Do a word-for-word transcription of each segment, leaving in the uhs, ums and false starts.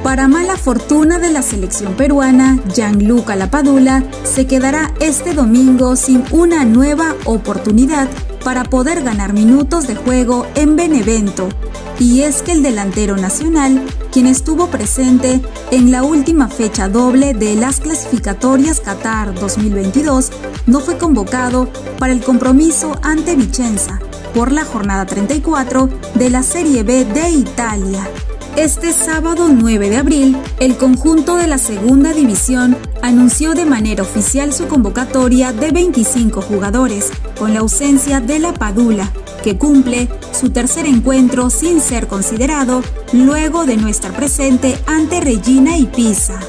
Para mala fortuna de la selección peruana, Gianluca Lapadula se quedará este domingo sin una nueva oportunidad para poder ganar minutos de juego en Benevento. Y es que el delantero nacional, quien estuvo presente en la última fecha doble de las clasificatorias Qatar dos mil veintidós, no fue convocado para el compromiso ante Vicenza por la jornada treinta y cuatro de la Serie B de Italia. Este sábado nueve de abril, el conjunto de la segunda división anunció de manera oficial su convocatoria de veinticinco jugadores, con la ausencia de Lapadula, que cumple su tercer encuentro sin ser considerado luego de no estar presente ante Reggina y Pisa.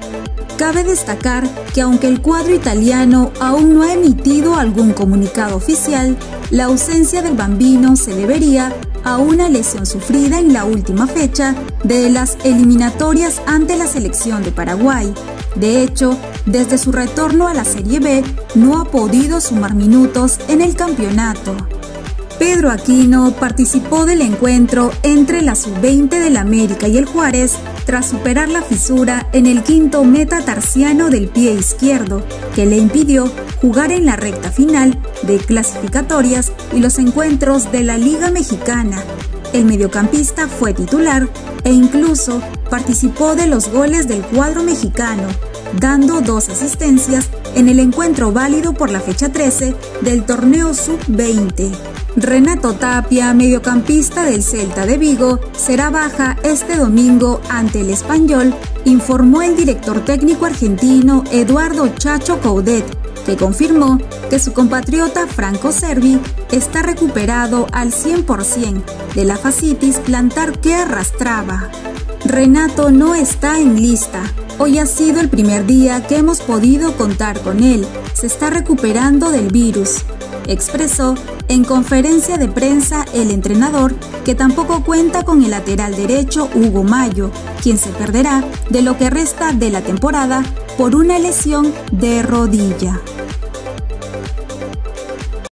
Cabe destacar que aunque el cuadro italiano aún no ha emitido algún comunicado oficial, la ausencia del bambino se debería a una lesión sufrida en la última fecha de las eliminatorias ante la selección de Paraguay. De hecho, desde su retorno a la Serie B, no ha podido sumar minutos en el campeonato. Pedro Aquino participó del encuentro entre la sub veinte del América y el Juárez tras superar la fisura en el quinto metatarsiano del pie izquierdo, que le impidió jugar en la recta final de clasificatorias y los encuentros de la Liga Mexicana. El mediocampista fue titular e incluso participó de los goles del cuadro mexicano, dando dos asistencias en el encuentro válido por la fecha trece del torneo sub veinte. Renato Tapia, mediocampista del Celta de Vigo, será baja este domingo ante el Español, informó el director técnico argentino Eduardo Chacho Coudet, que confirmó que su compatriota Franco Cervi está recuperado al cien por ciento de la fascitis plantar que arrastraba. Renato no está en lista. Hoy ha sido el primer día que hemos podido contar con él. Se está recuperando del virus, expresó en conferencia de prensa el entrenador, que tampoco cuenta con el lateral derecho Hugo Mayo, quien se perderá de lo que resta de la temporada por una lesión de rodilla.